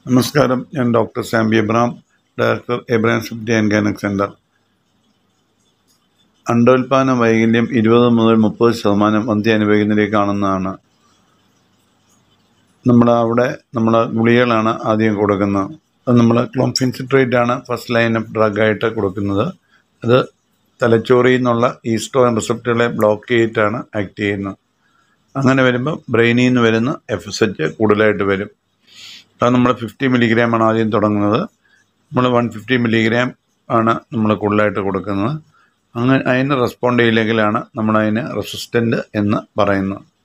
നമസ്കാരം, ഞാൻ doctor Sambi Abraham, director Abraham fertility and gynaec centre. അണ്ടോൽപാദന വൈകല്യം 20 മുതൽ 30% വന്ധ്യ അനുഭവിക്കുന്നതിലേക്ക് കാണുന്നതാണ്. നമ്മൾ ഗുളികകളാണ് ആദ്യം കൊടുക്കുന്നത്. അത് നമ്മൾ ക്ലോംഫിൻ സിട്രേറ്റ് ആണ് ഫസ്റ്റ് ലൈൻ ഓഫ് ഡ്രഗായിട്ട് കൊടുക്കുന്നത്. അത് തലച്ചോറിൽ നിന്നുള്ള ഈസ്ട്രോജൻ റിസപ്റ്ററുകളെ ബ്ലോക്ക് ചെയ്തിട്ടാണ് ആക്ട് ചെയ്യുന്നത്. അങ്ങനെ വരുമ്പോൾ ബ്രെയിനിൽ നിന്ന് വരുന്ന എഫക്റ്റ് കൂടുതലായിട്ട് വരും. അത് നമ്മൾ 50 മില്ലിഗ്രാമാണ് ആദ്യം തുടങ്ങുന്നത്. നമ്മൾ 150 മില്ലിഗ്രാം ആണ് നമ്മൾ കൂടുതലായിട്ട് കൊടുക്കുന്നത്. അങ്ങനെ അതിന് റെസ്പോണ്ട് ചെയ്യില്ലെങ്കിലാണ് നമ്മളതിന് റെസിസ്റ്റൻ്റ് എന്ന് പറയുന്നത്.